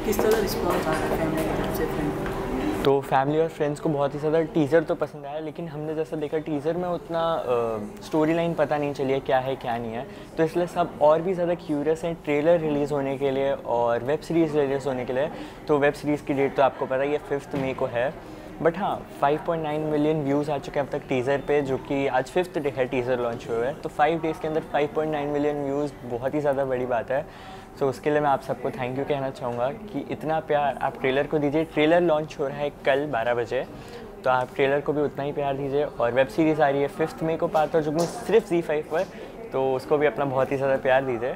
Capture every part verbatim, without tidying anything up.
किस तरह रिस्पॉन्स आता है फैमिली की तरफ से फ्रेंड? तो फैमिली और फ्रेंड्स को बहुत ही ज़्यादा टीज़र तो पसंद आया, लेकिन हमने जैसा देखा टीज़र में उतना स्टोरी लाइन पता नहीं चली है क्या है क्या नहीं है, तो इसलिए सब और भी ज़्यादा क्यूरियस हैं ट्रेलर रिलीज़ होने के लिए और वेब सीरीज़ रिलीज़ होने के लिए। तो वेब सीरीज़ की डेट तो आपको पता ही है फिफ्थ मई को है, बट हाँ five point nine million views आ चुके हैं अब तक टीज़र पे, जो कि आज फिफ्थ डे है टीज़र लॉन्च हुए है। तो फाइव डेज़ के अंदर five point nine million views बहुत ही ज़्यादा बड़ी बात है। सो so, उसके लिए मैं आप सबको थैंक यू कहना चाहूँगा कि इतना प्यार आप ट्रेलर को दीजिए। ट्रेलर लॉन्च हो रहा है कल बारह बजे, तो आप ट्रेलर को भी उतना ही प्यार दीजिए। और वेब सीरीज़ आ रही है फिफ्थ मई को पार्ट और जो कि सिर्फ ज़ी फाइव पर, तो उसको भी अपना बहुत ही ज़्यादा प्यार दीजिए।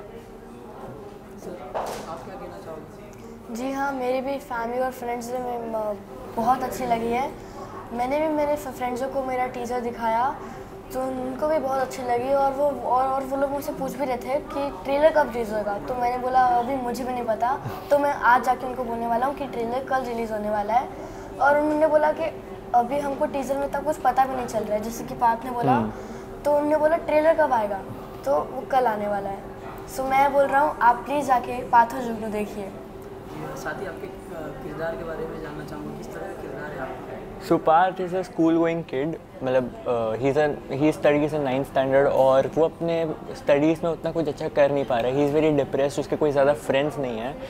आप क्या कहना चाहोगे? जी हाँ, मेरी भी फैमिली और फ्रेंड्स में बहुत अच्छी लगी है। मैंने भी मेरे फ्रेंड्सों को मेरा टीज़र दिखाया तो उनको भी बहुत अच्छी लगी, और वो और, और वो लोग मुझसे पूछ भी रहे थे कि ट्रेलर कब रिलीज़ होगा। तो मैंने बोला अभी मुझे भी नहीं पता, तो मैं आज जाके उनको बोलने वाला हूँ कि ट्रेलर कल रिलीज़ होने वाला है। और उन्होंने बोला कि अभी हमको टीज़र में तक कुछ पता भी नहीं चल रहा है, जैसे कि पार्थ ने बोला। तो उन्होंने बोला ट्रेलर कब आएगा, तो वो कल आने वाला है। सो मैं बोल रहा हूँ आप प्लीज़ जाके पार्थ और जुगनू देखिए। साथ ही आपके किरदार के बारे में जानना चाहूँगा, किस तरह का किरदार है आपका? So Parth is a school going kid, मतलब he is he studies in ninth standard और वो अपने स्टडीज़ में उतना कुछ अच्छा कर नहीं पा रहा है। ही इज़ वेरी डिप्रेस्ड, उसके कोई ज़्यादा फ्रेंड्स नहीं है।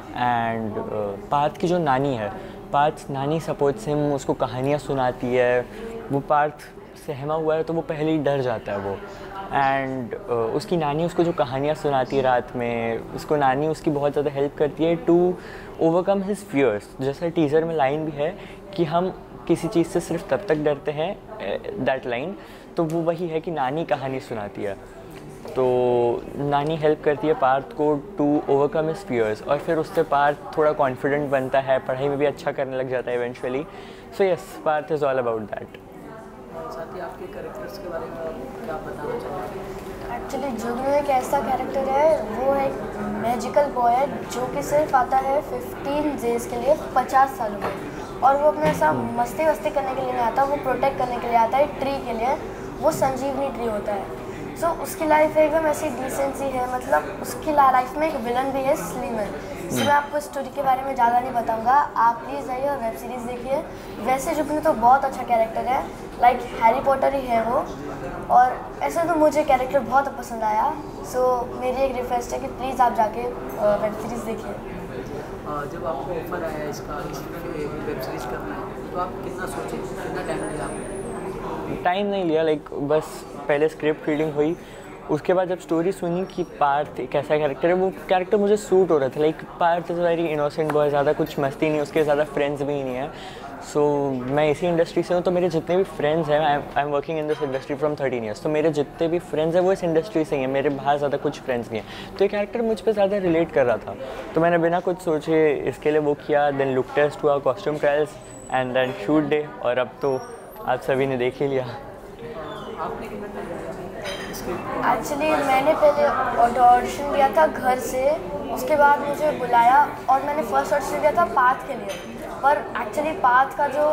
एंड पार्थ की जो नानी है, पार्थ नानी सपोर्ट्स हिम, उसको कहानियाँ सुनाती है। वो पार्थ सहमा हुआ है तो वो पहले ही डर जाता है वो। एंड uh, उसकी नानी उसको जो कहानियाँ सुनाती है रात में, उसको नानी उसकी बहुत ज़्यादा हेल्प करती है टू ओवरकम हिज फियर्स। जैसा टीज़र में लाइन भी है कि हम किसी चीज़ से सिर्फ तब तक डरते हैं, दैट लाइन, तो वो वही है कि नानी कहानी सुनाती है। तो नानी हेल्प करती है पार्थ को टू ओवरकम हिज फियर्स, और फिर उससे पार्थ थोड़ा कॉन्फिडेंट बनता है, पढ़ाई में भी अच्छा करने लग जाता है eventually. So yes, Parth is all about that. साथ ही आपके कैरेक्टर्स के बारे में क्या बताना चाहोगे? एक्चुअली जुगनू एक ऐसा कैरेक्टर है, वो एक मैजिकल बॉय है जो कि सिर्फ आता है फिफ्टीन डेज के लिए, पचास सालों में, और वो अपने ऐसा मस्ती वस्ती करने के लिए नहीं आता, वो प्रोटेक्ट करने के लिए आता है ट्री के लिए। वो संजीवनी ट्री होता है। सो so, उसकी लाइफ एकदम ऐसी डिसेंट सी है, मतलब उसकी लाइफ में एक विलन भी है, स्लीमन। सो मैं आपको स्टोरी के बारे में ज़्यादा नहीं बताऊंगा, आप प्लीज़ जाइए और वेब सीरीज़ देखिए। वैसे जुगनू तो बहुत अच्छा कैरेक्टर है, लाइक हैरी पॉटर ही है वो, और ऐसे तो मुझे कैरेक्टर बहुत पसंद आया। सो so, मेरी एक रिक्वेस्ट है कि प्लीज़ आप जाके वेब सीरीज़ देखिए। जब आपको ऑफर आया इसका इस वेब सीरीज़ करना है, तो आप कितना सोचे, कितना टाइम लिया आपको? टाइम नहीं लिया, लाइक बस पहले स्क्रिप्ट रीडिंग हुई, उसके बाद जब स्टोरी सुनी कि पार्थ एक ऐसा कैरेक्टर है, वो कैरेक्टर मुझे सूट हो रहा था। Like Parth is very innocent boy, ज़्यादा कुछ मस्ती नहीं, उसके ज़्यादा फ्रेंड्स भी नहीं है। सो so, मैं इसी इंडस्ट्री से हूँ, तो मेरे जितने भी फ्रेंड्स हैं, I am working in this industry from thirteen years, तो मेरे जितने भी फ्रेंड्स हैं वो इस इंडस्ट्री से ही हैं, मेरे बाहर ज़्यादा कुछ फ्रेंड्स नहीं हैं। तो ये कैरेक्टर मुझ पर ज़्यादा रिलेट कर रहा था, तो मैंने बिना कुछ सोचे इसके लिए वो किया। देन लुक टेस्ट हुआ, costume trials, and then shoot day, और अब तो आप सभी ने देख ही लिया। आपने कितना टाइम एक्चुअली मैंने पहले ऑडिशन दिया था घर से, उसके बाद मुझे बुलाया और मैंने फर्स्ट ऑडिशन दिया था पाथ के लिए, पर एक्चुअली पाथ का जो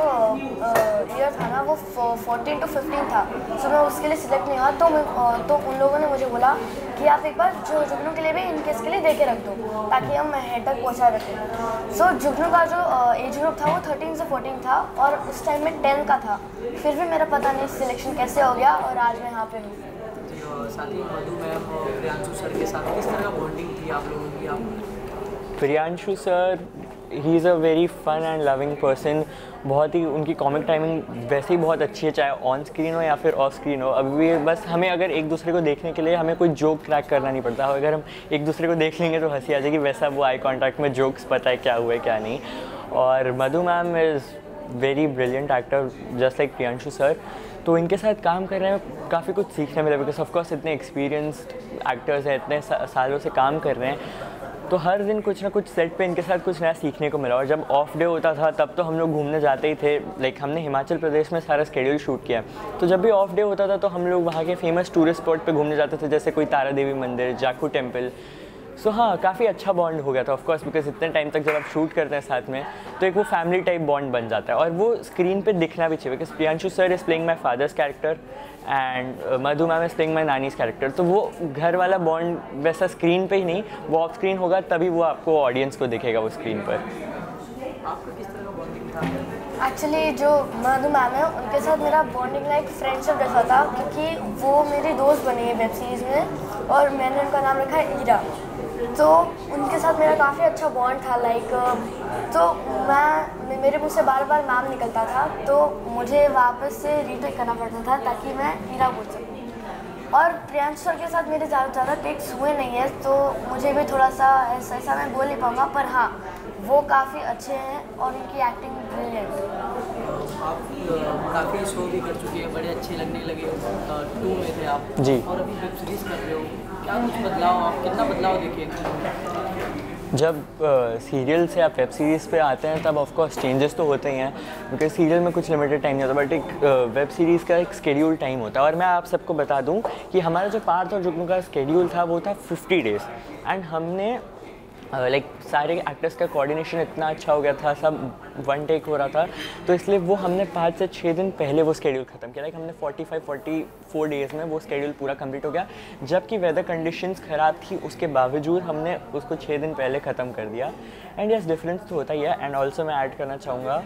ईयर था ना वो फोर्टीन टू फिफ्टीन था। सो मैं उसके लिए सिलेक्ट नहीं हुआ, तो मैं तो उन लोगों ने मुझे बोला कि आप एक बार जो जुगनू के लिए भी इनकेस के लिए दे के रख दो, ताकि हम हेड तक पहुँचा रखें। सो जुगनू का जो एज ग्रुप था वो थर्टीन से फोर्टीन था, और उस टाइम में टेन का था। फिर भी मेरा पता नहीं सिलेक्शन कैसे हो गया, और आज मैं यहाँ पे हूँ। साथ ही मधु मैम और प्रियांशु सर के साथ किस तरह का बॉन्डिंग थी आप लोगों की? आप Priyanshu sir, he is a very fun and loving person. बहुत ही उनकी कॉमिक टाइमिंग वैसे ही बहुत अच्छी है, चाहे ऑन स्क्रीन हो या फिर ऑफ स्क्रीन हो। अभी भी बस हमें अगर एक दूसरे को देखने के लिए हमें कोई जोक क्रैक करना नहीं पड़ता, अगर हम एक दूसरे को देख लेंगे तो हंसी आ जाएगी, वैसा वो आई कॉन्टैक्ट में जोक्स पता है क्या हुआ है क्या नहीं। और Madhu ma'am is very brilliant actor just like Priyanshu sir, तो इनके साथ काम कर रहे हैं काफ़ी कुछ सीखने मिला, बिकॉज ऑफकोर्स इतने एक्सपीरियंस्ड एक्टर्स हैं, इतने सा, सालों से काम कर रहे हैं, तो हर दिन कुछ ना कुछ सेट पे इनके साथ कुछ नया सीखने को मिला। और जब ऑफ डे होता था तब तो हम लोग घूमने जाते ही थे, लाइक हमने हिमाचल प्रदेश में सारा स्केड्यूल शूट किया, तो जब भी ऑफ डे होता था तो हम लोग वहाँ के फेमस टूरिस्ट स्पॉट पे घूमने जाते थे, जैसे कोई तारा देवी मंदिर, जाखू टेम्पल। सो हाँ, काफ़ी अच्छा बॉन्ड हो गया था ऑफ कोर्स, बिकॉज इतने टाइम तक जब आप शूट करते हैं साथ में तो एक वो फैमिली टाइप बॉन्ड बन जाता है, और वो स्क्रीन पे दिखना भी चाहिए, because Priyanshu sir is playing my father's character and Madhu ma'am is playing my nani's character. तो वो घर वाला बॉन्ड वैसा स्क्रीन पे ही नहीं, वो ऑफ स्क्रीन होगा तभी वो आपको ऑडियंस को दिखेगा वो स्क्रीन पर। आपका किस तरह का बॉन्डिंग था? एक्चुअली जो मधु मैम है उनके साथ मेरा बॉन्डिंग लाइक फ्रेंडशिप जैसा था, क्योंकि वो मेरी दोस्त बनी है वेब सीरीज़ में और मैंने उनका नाम रखा है ईरा। तो उनके साथ मेरा काफ़ी अच्छा बॉन्ड था। लाइक तो मैं मेरे मुँह से बार बार नाम निकलता था तो मुझे वापस से रीटेक करना पड़ता था ताकि मैं ईरा बोल सकूँ। और प्रियांशु सर के साथ मेरे ज़्यादा ज़्यादा टेक्स हुए नहीं है तो मुझे भी थोड़ा सा ऐसा ऐसा मैं बोल नहीं पाऊँगा, पर हाँ वो काफ़ी अच्छे हैं और उनकी एक्टिंग ब्रिलियंट है। आप काफ़ी शो भी कर चुके हैं, बड़े अच्छे लगने लगे, टू में थे आप जी। और अभी वेब सीरीज़ कर रहे हो, क्या कुछ बदलाव, आप कितना बदलाव देखे? जब सीरियल uh, से आप वेब सीरीज़ पे आते हैं तब ऑफ कोर्स चेंजेस तो होते ही हैं, क्योंकि सीरियल में कुछ लिमिटेड टाइम नहीं होता, बट एक वेब सीरीज़ का एक स्केड्यूल टाइम होता है। और मैं आप सबको बता दूं कि हमारा जो पार्थ और जुगनू का स्केड्यूल था वो था फिफ्टी डेज़, एंड हमने लाइक uh, सारे एक्टर्स का कोऑर्डिनेशन इतना अच्छा हो गया था, सब वन टेक हो रहा था, तो इसलिए वो हमने पाँच से छः दिन पहले वो स्केड्यूल ख़त्म किया। लाइक हमने forty five forty four days में वो स्केड्यूल पूरा कंप्लीट हो गया, जबकि वेदर कंडीशंस ख़राब थी उसके बावजूद हमने उसको छः दिन पहले ख़त्म कर दिया। एंड यस, डिफरेंस तो होता ही है। एंड ऑल्सो मैं ऐड करना चाहूँगा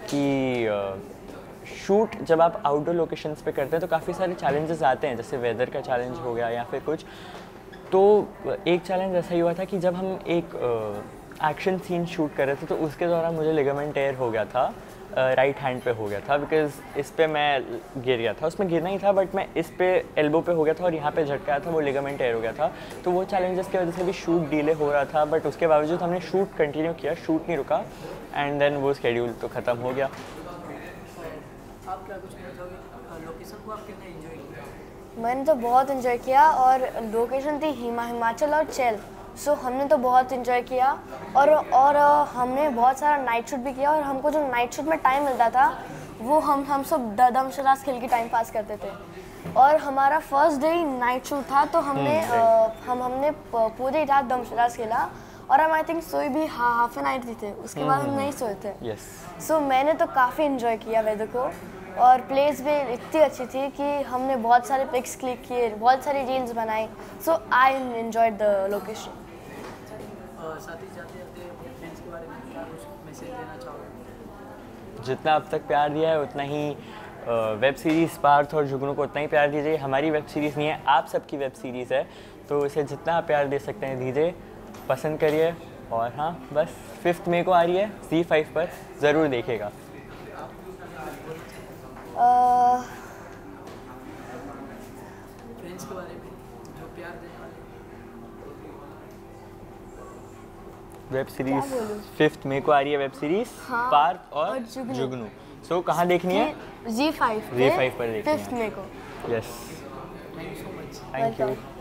कि शूट uh, जब आप आउटडोर लोकेशंस पे करते हैं तो काफ़ी सारे चैलेंजेस आते हैं, जैसे वेदर का चैलेंज हो गया या फिर कुछ। तो एक चैलेंज ऐसा ही हुआ था कि जब हम एक एक्शन सीन शूट कर रहे थे तो उसके दौरान मुझे लिगामेंट टेयर हो गया था, राइट uh, हैंड पे हो गया था, बिकॉज इस पे मैं गिर गया था, उसमें गिरना ही था बट मैं इस पे एल्बो पे हो गया था और यहाँ पे झटका था, वो लिगामेंट टेयर हो गया था। तो वो चैलेंजेस की वजह से भी शूट डिले हो रहा था, बट उसके बावजूद हमने शूट कंटिन्यू किया, शूट नहीं रुका, एंड देन वो स्केड्यूल तो ख़त्म हो गया। आप क्या कुछ कहना चाहोगे, लोकेशन को आप कितना एंजॉय किया? मैंने तो बहुत इन्जॉय किया, और लोकेशन थी हिमा हिमाचल और चेल, सो हमने तो बहुत इन्जॉय किया। और और हमने बहुत सारा नाइट शूट भी किया, और हमको जो नाइट शूट में टाइम मिलता था वो हम हम सब दम शराज खेल के टाइम पास करते थे। और हमारा फर्स्ट डे ही नाइट शूट था तो हमने hmm, uh, हम हमने पूरी रात दम शराज खेला, और हम आई थिंक सोए भी हा हाफ एन नाइट थे, उसके बाद हम नहीं सोए थे। यस, सो मैंने तो काफ़ी इन्जॉय किया वेदर को, और प्लेस भी इतनी अच्छी थी कि हमने बहुत सारे पिक्स क्लिक किए, बहुत सारी रील्स बनाई। So I enjoyed the location. साथ ही जाते जाते अपने फ्रेंड्स के बारे में क्या कुछ मैसेज देना चाहोगे? जितना अब तक प्यार दिया है उतना ही वेब सीरीज़ पार्थ और जुगनू को उतना ही प्यार दीजिए। हमारी वेब सीरीज़ नहीं है, आप सबकी वेब सीरीज़ है, तो इसे जितना आप प्यार दे सकते हैं दीजिए, पसंद करिए। और हाँ, बस फिफ्थ मई को आ रही है ज़ी फाइव पर, ज़रूर देखिएगा। फ्रेंड्स के बारे में जो प्यार देने वाले वेब सीरीज़ फिफ्थ मई को आ रही है, वेब सीरीज़ हाँ, पार्थ और, और जुगनू। जुगनू। सो कहाँ देखनी है? ज़ी फाइव ज़ी फाइव पर देखनी है। फिफ्थ मई को। Yes, thank you so much. Thank you. Welcome.